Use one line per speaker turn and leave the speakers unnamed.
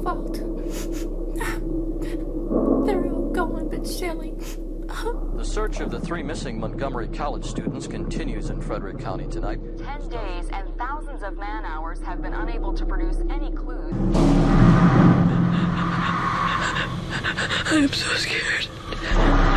fault. They're all gone but Shelley.
The search of the 3 missing Montgomery College students continues in Frederick County tonight.
10 days and thousands of man-hours have been unable to produce any clues.
I'm so scared.